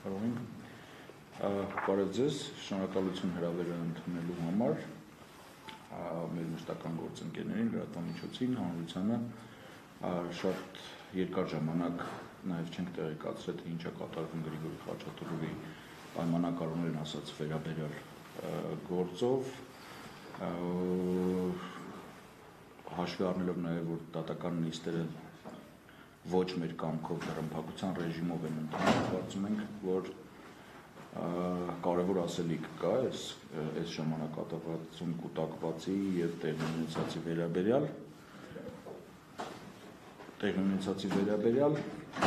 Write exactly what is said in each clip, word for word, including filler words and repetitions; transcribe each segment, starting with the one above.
կարող ենք բարև ձեզ, շնորհակալություն հրավերը ընդունելու համար մեր մշտական գործընկերներին, լրատվամիջոցին, հանրությանը շատ երկար ժամանակ նաև չենք տեղեկացրել, թե ինչ է կատարվում Գրիգորի Խաչատուրովի պայմանականորեն ասած վերաբերյալ գործով, հաշվի առնելով նաև որ դատական նիստերը ոչ մեր կամքով դռնփակության ռեժիմով են ընթանում, կարծում ենք, որ կարևոր ասելիք կա այս այս ժամանակահատվածում կուտակվածի եւ տեղի ունեցածի վերաբերյալ տեղի ունեցածի վերաբերյալ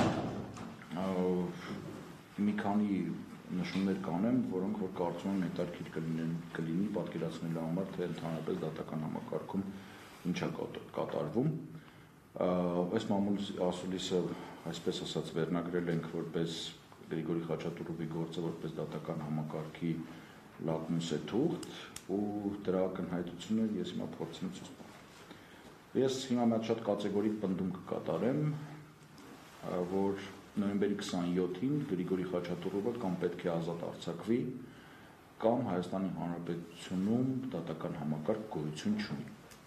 մի քանի նշումներ կանեմ, որոնք որ կարծում եմ հետաքրքիր կլինեն կլինի պատկերացնելու համար, թե ընդհանրապես դատական համակարգում ինչ է կատարվում։ Այս մամուլ ասուլիսը, այսպես ասած, վերնագրել ենք որպես Գրիգորի Խաչատուրովի գործը որպես դատական համակարգի լակմուսե թուղթ ու դրա ակնհայտությունը ես հիմա փորձեմ ցույց տալ։ Ես հիմա մի շատ կատեգորիկ պնդում կկատարեմ, որ նոյեմբերի քսանյոթին Գրիգորի Խաչատուրովը կամ պետք է ազատ արձակվի, կամ Հայաստանի Հանրապետությունում դատական համակարգ գոյություն չունի։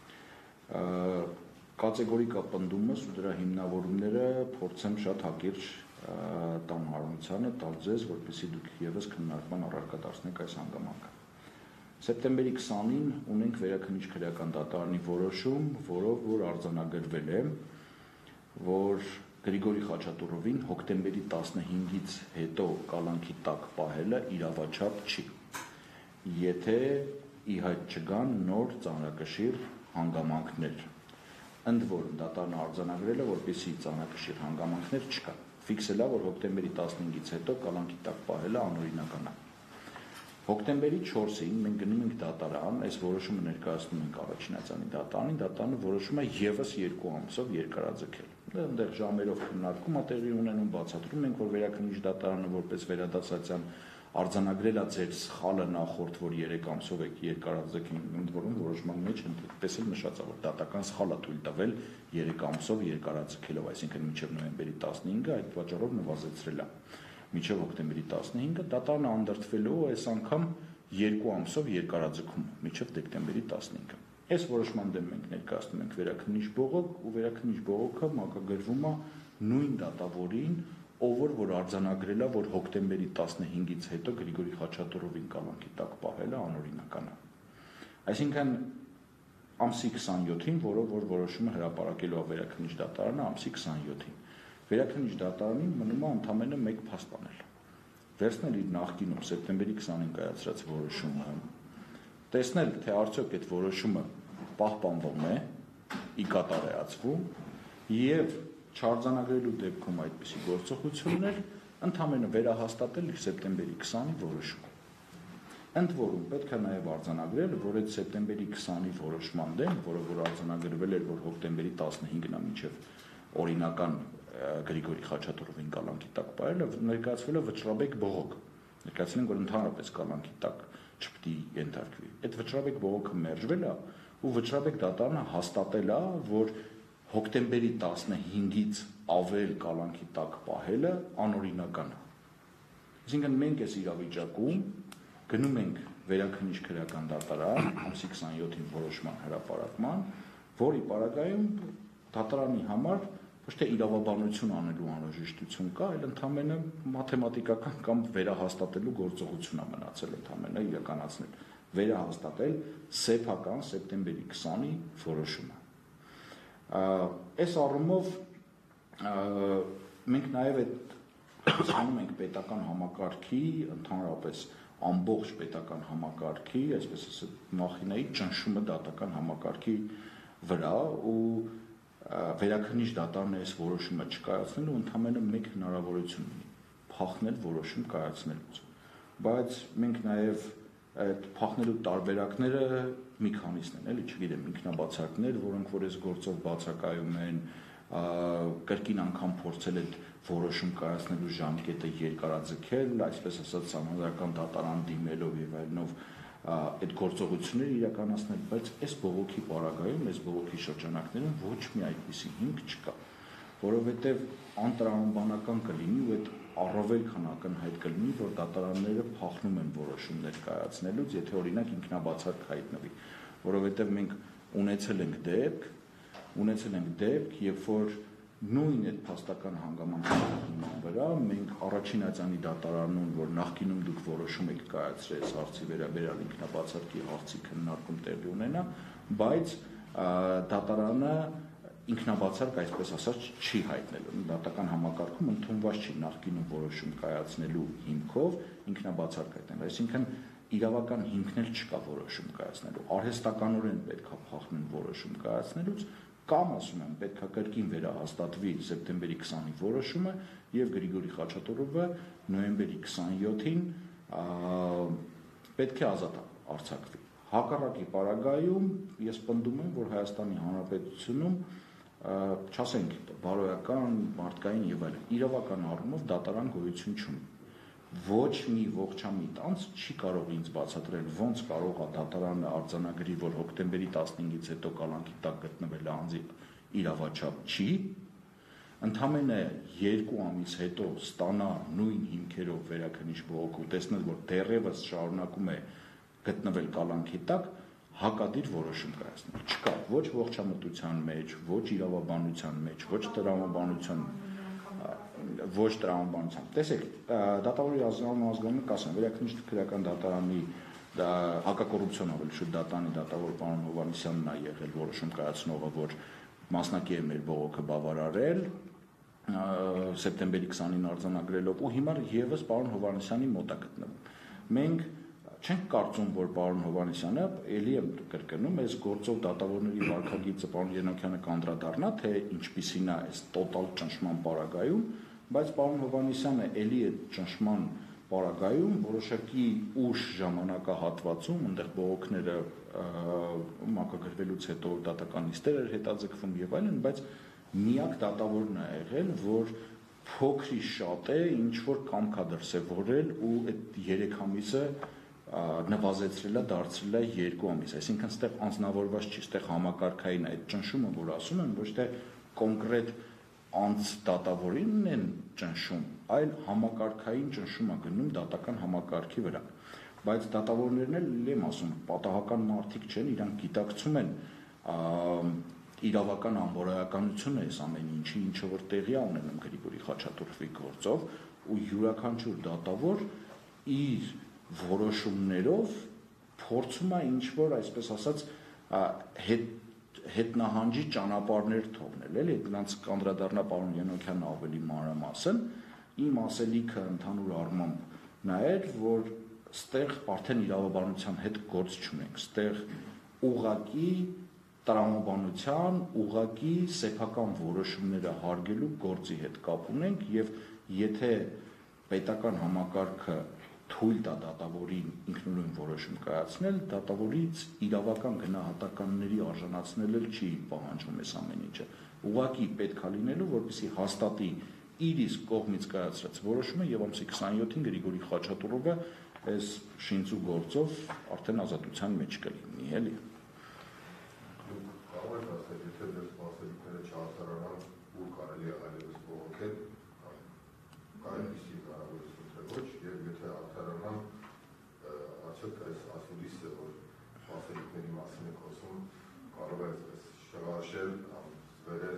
Կատեգորիկա պնդումս ու դրա հիմնավորումները փորձեմ շատ հակիրճ տան հարմարությանը տալ ձեզ, որպեսզի դուք ևս քննարկման առարկա դարձնեք այս հանգամանքը։ Սեպտեմբերի քսանին ունենք Վերաքննիչ քրեական դատարանի որոշում, որով որ արձանագրվել է, որ Գրիգորի Խաչատուրովին հոկտեմբերի տասնհինգից հետո կալանքի տակ պահելը իրավաչափ չի, եթե ի հայտ չգան նոր ծանրակշիռ հանգամանքներ։ Ընդ որում դատարանը արձանագրել է, որպեսզի ծանրակշիռ հանգամանքներ չկան։ Ֆիքսել է, որ հոկտեմբերի տասնհինգից հետո կալանքի տակ պահելը անօրինական է։ Հոկտեմբերի չորսին մենք գնում ենք դատարան, այս որոշումը ներկայացնում ենք առաջին ացանի դատարանին, դատարանը որոշում է ևս երկու ամսով երկարաձգել։ Այնտեղ ժամերով քննարկում է տեղի ունենում, բացատրում ենք, որ Վերաքննիչ դատարանը որպես վերադասացիան արձանագրել է ձեր սխալը նախորդ, որ երեք ամսով եք երկարաձգել, ընդ որում որոշման մեջ այնպես էլ նշած է, որ դատական սխալ է թույլ տվել երեք ամսով երկարաձգելով, այսինքն մինչև նոյեմբերի տասնհինգը այդ պատճառով նվազեցրել է։ Մինչև հոկտեմբերի տասնհինգը դատարանը անդրդվելու այս անգամ երկու ամսով երկարաձգում մինչև դեկտեմբերի տասնհինգը։ Այս որոշման դեմ մենք ներկայացնում ենք Վերաքննիչ բողոք ու Վերաքննիչ բողոքը մակագրվում է նույն դատավորին, ով որ արձանագրել է, որ հոկտեմբերի տասնհինգից հետո Գրիգորի Խաչատուրովին կալանքի տակ պահելը անօրինական է։ Այսինքն ամսի քսանյոթին, որով որ որոշումը հրապարակելու է Վերաքննիչ դատարանը ամսի քսանյոթին։ Վերաքննիչ դատարանին մնում է ընդամենը մեկ փաստ անել։ Վերցնել իր նախկինում սեպտեմբերի քսանին կայացրած որոշումը, տեսնել, թե արդյոք այդ որոշումը պահպանվում է, ի կատար է ածվում, եւ չարձանագրելու դեպքում այդպիսի գործողություններ ընդամենը վերահաստատել իր սեպտեմբերի քսանի որոշումը։ Ընդ որում պետք է նաև արձանագրել, որ այդ սեպտեմբերի քսանի որոշման դեմ, որը որ արձանագրվել էր, որ հոկտեմբերի տասնհինգն է մինչև օրինական Գրիգորի Խաչատուրովին կալանքի տակ պահելը, ներկայացվել է վճռաբեկ բողոք։ Ներկայացել են, որ ընդհանրապես կալանքի տակ չպետք է ենթարկվի։ Այդ վճռաբեկ բողոքը մերժվել է ու վճռաբեկ դատարանը հաստատել է, որ հոկտեմբերի տասնհինգից ավել կալանքի տակ պահելը անօրինական է։ Այսինքն մենք այս իրավիճակում գնում ենք Վերաքննիչ քրեական դատարան ամսի քսանյոթին որոշման հրապարակման, որի պարագայում դատարանի համար ոչ թե իրավաբանություն անելու անհրաժեշտություն կա, այլ ընդամենը մաթեմատիկական կամ վերահաստատելու գործողություն է մնացել ընդամենը իրականացնել, վերահաստատել սեփական սեպտեմբերի քսանի որոշումը։ Այս առումով մենք նաև այդ հասկանում ենք պետական համակարգի, ընդհանրապես ամբողջ պետական համակարգի, այսպես ասած, մախինայի ճնշումը դատական համակարգի վրա ու Վերաքննիչ դատարանը այս որոշումը չկայացնելու ընդամենը մեկ հնարավորություն ունի՝ փախնել որոշում կայացնելուց։ Բայց մենք նաև այդ փախնելու տարբերակները մի քանիսն են, էլի, չգիտեմ, ինքնաբացարկներ, որոնք որ այս գործով բացակայում են, կրկին անգամ փորձել այդ որոշում կայացնելու ժամկետը երկարաձգել, այսպես ասած, համազգական դատարան դիմելով եւ այլնով այդ գործողությունները իրականացնել, բայց այս բողոքի պարագայում, այս բողոքի շրջանակներում ոչ մի այդպիսի հիմք չկա, որովհետև անտրամաբանական կլինի ու այդ առավել քան ակնհայտ կլինի, որ դատարանները փախնում են որոշումներ կայացնելուց, եթե օրինակ ինքնաբացարկ հայտնվի, որովհետև մենք ունեցել ենք դեպք, ունեցել ենք դեպք, երբ որ նույն այդ փաստական հանգամանքների վրա մենք առաջին ածանի դատարանում, որ նախկինում դուք որոշում եք կայացրել այս հարցի վերաբերյալ ինքնաբացարկի հարցի քննարկում տեղի ունենա, բայց դատարանը ինքնաբացարկ, այսպես ասած, չի հայտնել։ Դատական համակարգում ընդունված չի նախկինում որոշում կայացնելու հիմքով ինքնաբացարկ հայտնել, այսինքն իրավական հիմքն էլ չկա որոշում կայացնելու։ Արհեստականորեն պետք է փախնեն որոշում կայացնելուց, կամ ասում եմ, պետք է կրկին վերահաստատվի սեպտեմբերի քսանի որոշումը եւ Գրիգորի Խաչատուրովը նոյեմբերի քսանյոթին պետք է ազատ արձակվի։ Հակառակի պարագայում ես պնդում եմ, որ Հայաստանի Հանրապետությունում չասենք բարոյական, մարդկային եւ այլն իրավական առումով դատարան գոյություն չունի։ Ոչ մի ողջամիտ անձ չի կարող ինձ բացատրել, ոնց կարող է դատարանը արձանագրի, որ հոկտեմբերի տասնհինգից հետո կալանքի տակ գտնվել անձի իրավաչափ չի, ընդամենը երկու ամիս հետո ստանա նույն հիմքերով վերաքննիչ բողոք ու տեսնել, որ դեռևս շարունակում է գտնվել կալանքի տակ, հակադիր որոշում կայացնել։ Չկա ոչ ողջամտության մեջ, ոչ իրավաբանության մեջ, ոչ տրամաբանության ոչ տրամաբանության։ Տեսեք, դատավորի ազգանունը կասեմ, վերաքննիչ քրեական դատարանի հակակոռուպցիոն ավելի շուտ դատարանի դատավոր պարոն Հովհաննիսյանն է եղել որոշում կայացնողը, որ մասնակի է մեր բողոքը բավարարել սեպտեմբերի քսանին արձանագրելով ու հիմա եւս պարոն Հովհաննիսյանի մոտ է գտնվում։ Մենք չենք կարծում, որ պարոն Հովհաննիսյանը, ելի եմ կրկնում, այս գործով դատավորների վարքագիծը պարոն Երնոքյանը կանդրադառնա, թե ինչպիսին է այս տոտալ ճնշման պարագայում, բայց պարոն Հովհաննիսյանը ելի է ճնշման պարագայում որոշակի ուշ ժամանակահատվածում, այնտեղ բողոքները մակագրվելուց հետո դատական նիստեր էր հետաձգվում եւ այլն, բայց միակ դատավորն է եղել, որ փոքրի շատ է ինչ որ կամքա դրսևորել ու այդ երեք ամիսը նվազեցրել է, դարձրել է երկու ամիս, այսինքն ստեղ անձնավորված չի, ստեղ համակարգային այդ ճնշումը, որ ասում են, ոչ թե կոնկրետ անձ դատավորին են ճնշում, այլ համակարգային ճնշում է գնում դատական համակարգի վրա, բայց դատավորներն էլ եմ ասում, պատահական մարդիկ չեն, իրանք գիտակցում են իրավական անբարոյականությունը այս ամեն ինչի, ինչը որ տեղի է ունենում Գրիգորի Խաչատուրովի գործով ու յուրաքանչյուր դատավոր իր որոշումներով փորձում է ինչ-որ, այսպես ասած, հետ, հետնահանջի ճանապարհներ թողնել, էլի, դրանց կանդրադառնա պարոն Յենոքյանը ավելի մանրամասն, իմ ասելիքը ընդհանուր առմամբ նա էր, որ ստեղ արդեն իրավաբանության հետ գործ չունենք, ստեղ ուղղակի տրամաբանության, ուղղակի սեփական որոշումները հարգելու գործի հետ կապ ունենք եւ եթե պետական համակարգը թույլ տա դատավորին ինքնուրույն որոշում կայացնել, դատավորից իրավական գնահատականների արժանացնել էլ չի պահանջում այս ամեն ինչը։ Ուղղակի պետք է լինելու, որպեսզի հաստատի իր իսկ կողմից կայացրած որոշումը եւ ամսի քսանյոթին Գրիգորի Խաչատուրովը այս շինծու գործով արդեն ազատության մեջ կլինի, էլի։ Կարող եք ասել, եթե դες սպասելիքները չհասարան, ուր կարելի է այլևս բողոքել, կարելի հնարավորություն թե ոչ, եւ եթե արդարանան, արդյոք այս ասուլիսը, որ սպասելիքների մասին եք խոսում, կարող է այս շղարշել, վերել,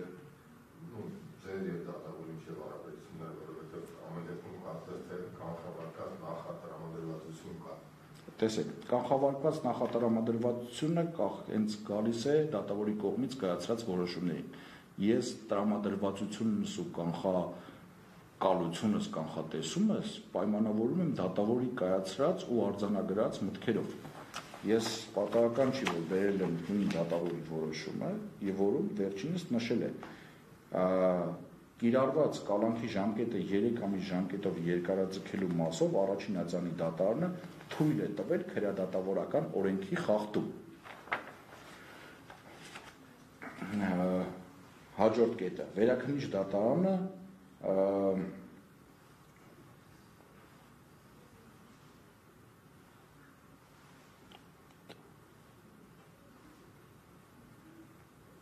ձեր եւ դատավորի միջեւ հարաբերություններ, որովհետեւ ամեն դեպքում կարծես թե կանխավարկած նախատրամադրվածություն կա։ Տեսեք, կանխավարկված նախատրամադրվածությունը հենց գալիս է դատավորի կողմից կայացրած որոշումներին։ Ես տրամադրվածությունս ու կանխակալությունս, կանխատեսումս պայմանավորում եմ դատավորի կայացրած ու արձանագրած մտքերով։ Ես պատահական չի, որ վերել եմ նույն դատավորի որոշումը եւ որում վերջինս նշել է կիրառված կալանքի ժամկետը երեք ամիս ժամկետով երկարաձգելու մասով առաջին ածանի դատարանը թույլ է տվել քրեադատավորական օրենքի խախտում։ Հաջորդ կետը վերաքննիչ դատարանը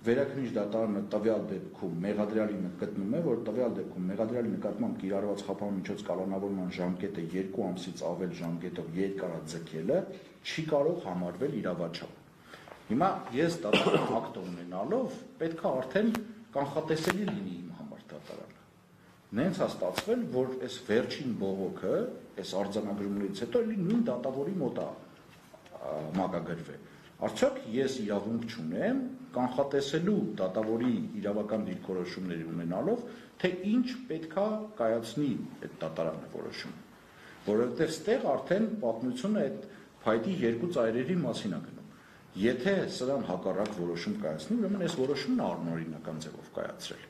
վերաքննիչ դատարանը տվյալ դեպքում մեղադրյալի գտնում է, որ տվյալ դեպքում մեղադրյալի նկատմամբ կիրառված խափան միջոց կալանավորման ժամկետը երկու ամսից ավել ժամկետով երկարաձգելը չի կարող համարվել իրավաչափ։ Հիմա ես դատարան ակտ ունենալով պետք է արդեն կանխատեսելի լինի իմ համար դատարանը։ Նենց է ստացվել, որ այս վերջին բողոքը, այս արձանագրումներից հետո էլի նույն դատավորի մոտ է մակագրվել։ Արդյոք ես իրավունք չունեմ կանխատեսելու դատավորի իրավական դիրքորոշումների ունենալով, թե ինչ պետքա կայացնի այդ դատարանը որոշումը, որովհետև ստեղ արդեն պատմությունը այդ փայտի երկու ծայրերի մասին է գնում։ Եթե սրան հակառակ որոշում կայացնի, ուրեմն այս որոշումն առնորինական ձևով կայացրել։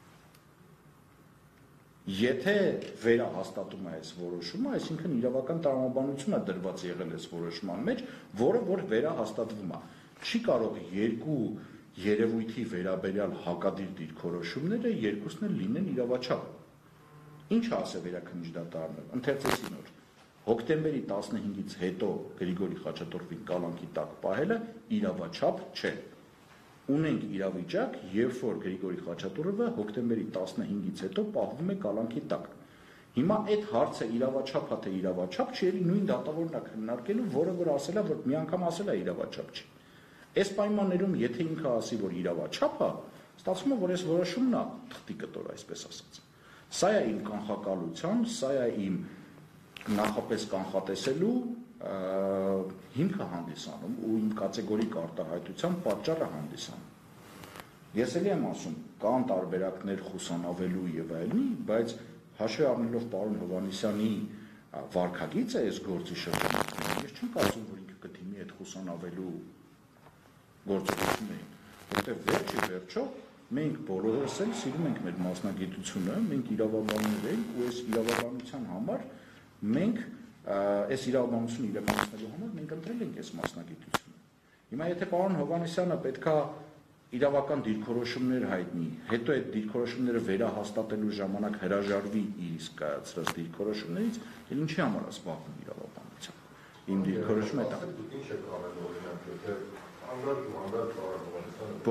Եթե վերահաստատում է այս որոշումը, այսինքն իրավական տրամաբանություն է դրված եղել այս որոշման մեջ, որը որ վերահաստատվում է։ Չի կարող երկու երևույթի վերաբերյալ հակադիր դիրքորոշումները երկուսն էլ լինեն իրավաչափ։ Ինչ ասե վերաքննիչ դատարանը, ընթերցեցի նոր։ Հոկտեմբերի տասնհինգից հետո Գրիգորի Խաչատուրովին կալանքի տակ պահելը իրավաչափ չէ։ Ունենք իրավիճակ, երբ որ Գրիգորի Խաչատուրովը հոկտեմբերի տասնհինգից հետո պահվում է կալանքի տակ։ Հիմա այդ հարցը իրավաչափ է թե իրավաչափ չի, էլի նույն դատավորն է քննարկելու, որը որ ասել է, որ մի անգամ ասել է իրավաչափ չի։ Այս պայմաններում, եթե ինքը ասի, որ իրավաչափ է, ստացվում է, որ այս որոշումն է թղթի կտոր, այսպես ասած։ Սա է իմ կանխակալության, սա է իմ նախապես կանխատեսելու հիմքը հանդիսանում ու իմ կատեգորիկ արտահայտության պատճառը հանդիսանում։ Ես էլի եմ ասում, կան տարբերակներ խուսանավելու եւ այլնի, բայց հաշվի առնելով պարոն Հովհաննիսյանի վարքագիծը այս գործի շրջանում, ես չեմ կարծում, որ ինքը կդիմի այդ խուսանավելու գործողություններին, որտեղ վերջի վերջո մենք բոլորս էլ սիրում ենք մեր մասնագիտությունը, մենք իրավաբաններ ենք ու այս իրավաբանության համար մենք այս իրավաբանությունը իրականացնելու համար մենք ընտրել ենք այս մասնագիտությունը։ Հիմա եթե պարոն Հովհաննիսյանը պետքա իրավական դիրքորոշումներ հայտնի, հետո այդ դիրքորոշումները վերահաստատելու ժամանակ հրաժարվի իր իսկ կայացրած դիրքորոշումներից, էլ ինչի համար է զբաղվում իրավաբանությամբ։ Իմ դիրքորոշումը է դա։